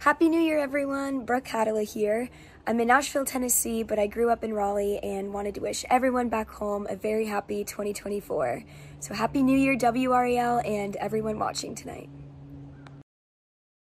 Happy New Year, everyone. Brooke Hatala here. I'm in Nashville, Tennessee, but I grew up in Raleigh and wanted to wish everyone back home a very happy 2024. So Happy New Year, WREL, and everyone watching tonight.